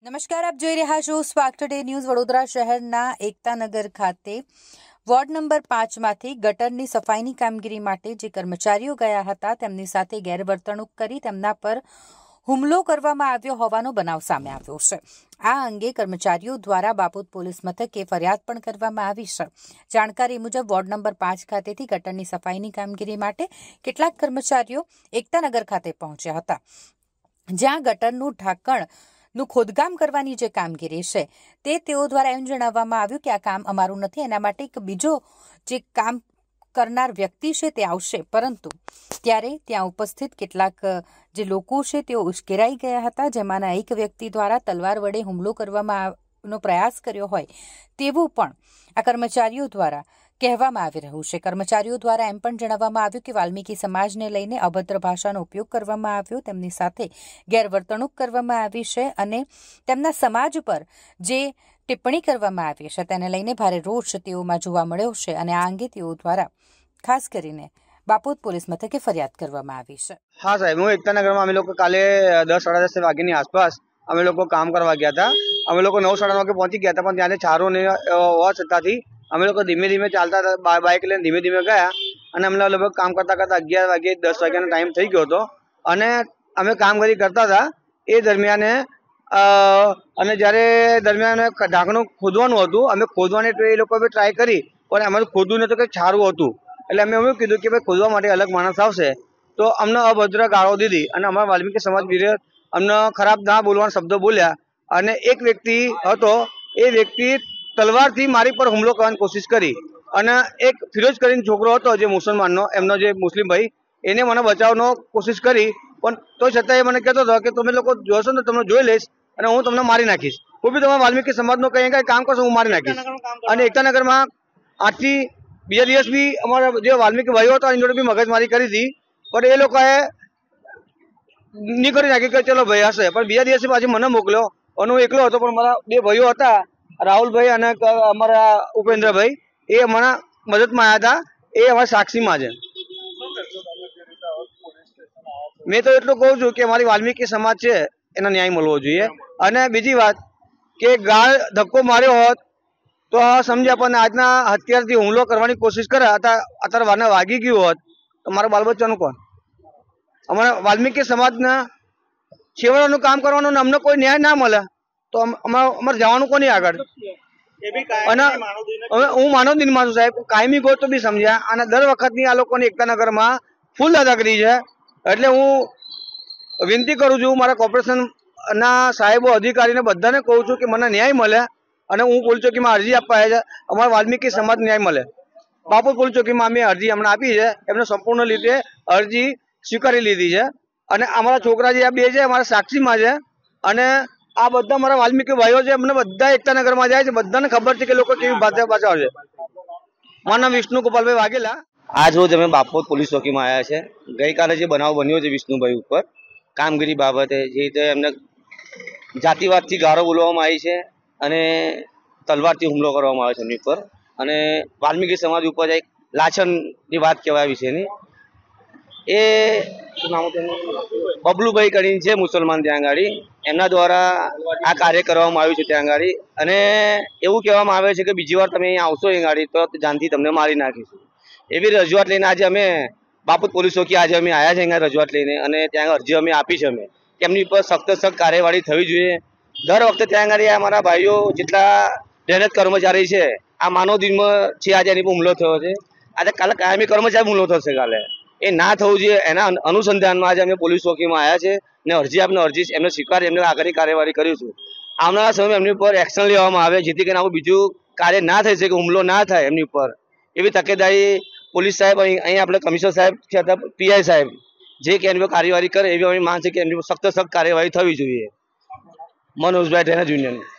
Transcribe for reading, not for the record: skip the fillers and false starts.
નમસ્કાર, આપ જોઈ રહ્યા છો સ્પાર્ક ટુડે ન્યૂઝ. વડોદરા શહેરના એકતાનગર ખાતે વોર્ડ નંબર 5માંથી ગટરની સફાઈની કામગીરી માટે જે કર્મચારીઓ ગયા હતા તેમની સાથે ગેરવર્તણૂક કરી તેમના પર હુમલો કરવામાં આવ્યો હોવાનો બનાવ સામે આવ્યો છે. આ અંગે કર્મચારીઓ દ્વારા બાપોદ પોલીસ મથકે ફરિયાદ પણ કરવામાં આવી છે. જાણકારી મુજબ વોર્ડ નંબર 5 ખાતેથી ગટરની સફાઈની કામગીરી માટે કેટલાક કર્મચારીઓ એકતાનગર ખાતે પહોંચ્યા હતા, જ્યાં ગટરનું ઢાંકણ નું ખોદકામ કરવાની જે કામગીરી છે તે તેઓ દ્વારા એમ જણાવવામાં આવ્યું કે આ કામ અમારું નથી, એના માટે એક બીજો જે કામ કરનાર વ્યક્તિ છે તે આવશે. પરંતુ ત્યારે ત્યાં ઉપસ્થિત કેટલાક જે લોકો છે તેઓ ઉશ્કેરાઈ ગયા હતા, જેમાંના એક વ્યક્તિ દ્વારા તલવાર વડે હુમલો કરવાનો પ્રયાસ કર્યો હોય તેવું પણ આ કર્મચારીઓ દ્વારા કહેવામાં આવી રહ્યું છે. કર્મચારીઓ દ્વારા એમ પણ જણાવવામાં આવ્યું કે વાલ્મીકી સમાજને લઈને અભદ્ર ભાષાનો ઉપયોગ કરવામાં આવ્યો, તેમની સાથે ગેરવર્તણૂક કરવામાં આવી છે અને તેમના સમાજ પર જે ટિપ્પણી કરવામાં આવી છે તેને લઈને ભારે રોષ તેઓમાં જોવા મળ્યો છે અને આ અંગે તેઓ દ્વારા ખાસ કરીને બાપોદ પોલીસ મથકે ફરિયાદ કરવામાં આવી છે. હા સાહેબ, હું એકતાનગરમાં અમે લોકો કાલે 10-10:30 વાગ્યાની આસપાસ અમે લોકો કામ કરવા ગયા હતા. અમે લોકો 9-9:30 વાગે પહોંચી ગયા હતા, પણ ત્યાં ચારો ને હોવા છતાંથી અમે લોકો ધીમે ધીમે ચાલતા હતા, બાઇક લઈને ધીમે ધીમે ગયા અને અમને લગભગ કામ કરતા કરતા 11 વાગે 10 વાગ્યાનો ટાઈમ થઈ ગયો હતો અને અમે કામગીરી કરતા હતા. એ દરમિયાન અને જ્યારે દરમિયાન ઢાંકણું ખોદવાનું હતું, અમે ખોદવાની એ લોકોએ ટ્રાય કરી પણ અમારું ખોદવું નતું, કંઈક છારું હતું. એટલે અમે એવું કીધું કે ભાઈ ખોદવા માટે અલગ માણસ આવશે, તો અમને અભદ્ર ગાળો દીધી અને અમારા વાલ્મીકી સમાજ વિરુદ્ધ અમને ખરાબ ના બોલવાના શબ્દો બોલ્યા અને એક વ્યક્તિ હતો, એ વ્યક્તિ તલવારથી મારી પર હુમલો કરવાની કોશિશ કરી અને એક ફિરોજ કરીને છોકરો હતો જે મુસલમાનનો, એમનો જે મુસ્લિમ ભાઈ, એને મને બચાવવાનો કોશિશ કરી પણ તો છતાં એ મને કહેતો હતો કે તમે લોકો જોશો ને તમને જોઈ લઈશ અને હું તમને મારી નાખીશ. કોઈ બી તમારા વાલ્મીકી સમાજનો કંઈ કામ કરશો હું મારી નાખીશ. અને એકતાનગરમાં આજથી બીજા દિવસ બી અમારા જે વાલ્મીકી ભાઈઓ હતા એની જોડે બી મગજમારી કરી હતી, પણ એ લોકોએ નહીં કરી નાખી કે ચલો ભાઈ હશે. પણ બીજા દિવસે પાછી મને મોકલ્યો અને હું એકલો હતો, પણ મારા બે ભાઈઓ હતા, રાહુલભાઈ અને અમારા ઉપેન્દ્રભાઈ, એ અમારા મદદમાં આવ્યા હતા. એ અમારા સાક્ષીમાં છે. મેં તો એટલું કહું છું કે અમારી વાલ્મીકી સમાજ છે એનો ન્યાય મળવો જોઈએ. અને બીજી વાત કે ગાળ ધક્કો માર્યો હોત તો સમજ્યા, પણ આજના હથિયારથી હુમલો કરવાની કોશિશ કરે, અત્યારે વાને વાગી ગયું હોત તો મારા બાલ બચ્ચાનું કોણ? અમારા વાલ્મીકી સમાજના છેવાડાનું કામ કરવાનું અમને કોઈ ન્યાય ના મળે તો અમારે જવાનું કોની આગળ? અને હવે હું માનવદિન માં છું સાહેબ, કાયમી ગોત તો બી સમજ્યા અને દર વખતની આ લોકોની એકતાનગરમાં ફૂલ દાદાગીરી છે. એટલે હું વિનંતી કરું છું મારા કોર્પોરેશનના સાહેબો, અધિકારીને બધાને કહું છું કે મને ન્યાય મળે અને હું પોલીસ ચોકીમાં અરજી આપવા આવ્યા છે, અમારા વાલ્મીકી સમાજ ન્યાય મળે. બાપોદ પોલીસ ચોકીમાં અમે અરજી હમણાં આપી છે, એમને સંપૂર્ણ રીતે અરજી સ્વીકારી લીધી છે અને અમારા છોકરા જે આ બે છે અમારા સાક્ષીમાં છે અને આ બધા મારા વાલ્મીકી ભાઈઓ છે, અમને બધા એકતાનગરમાં જાય છે, બધાને ખબર છે કે લોકો કેવી ભાષા બચાવે છે. મારું નામ વિષ્ણુ ગોપાલભાઈ વાઘેલા. આજ રોજ અમે બાપોદ પોલીસ ચોકીમાં આવ્યા છે. ગઈકાલે જે બનાવ બન્યો છે વિષ્ણુભાઈ ઉપર કામગીરી બાબતે, જે રીતે એમને જાતિવાદથી ગાળો બોલવામાં આવી છે અને તલવારથી હુમલો કરવામાં આવે છે એમની ઉપર, અને વાલ્મીકી સમાજ ઉપર એક લાછનની વાત કહેવાય વિશેની. એ શું નામ હતું બબલુભાઈ કરીને છે મુસલમાન, ત્યાં આગળ એમના દ્વારા આ કાર્ય કરવામાં આવ્યું છે ત્યાં આગળ. અને એવું કહેવામાં આવે છે કે બીજી વાર તમે અહીંયા આવશો અહીં આગળ તો જાનથી તમને મારી નાખીશું. એવી રજૂઆત લઈને આજે અમે બાપોદ પોલીસ ચોકી આજે અમે આવ્યા છે અહીંયા રજૂઆત લઈને અને ત્યાં અરજી અમે આપી છે અમે કે એમની ઉપર સખ્ત કાર્યવાહી થવી જોઈએ. દર વખતે ત્યાં આગળ અમારા ભાઈઓ જેટલા મહેનત કર્મચારી છે આ માનવ દિનમાં છે, આજે એની પર હુમલો થયો છે. આજે કાલે કાયમી કર્મચારી હુમલો થશે કાલે, એ ના થવું જોઈએ. એના અનુસંધાનમાં આજે અમે પોલીસ ચોકીમાં આવ્યા છે ને અરજી એમને સ્વીકારી એમને આગળની કાર્યવાહી કરીશું. આવનારા સમયમાં એમની ઉપર એક્શન લેવામાં આવે જેથી કરીને આવું બીજું કાર્ય ના થઈ શકે, હુમલો ના થાય એમની ઉપર, એવી તકેદારી પોલીસ સાહેબ અહીં આપણે કમિશનર સાહેબ છે અથવા પીઆઈ સાહેબ જે કે એની પર કાર્યવાહી કરે એવી અમે માંગ છે કે એમની સખ્ત કાર્યવાહી થવી જોઈએ. મનોજભાઈ ટ્રેનર્સ યુનિયન.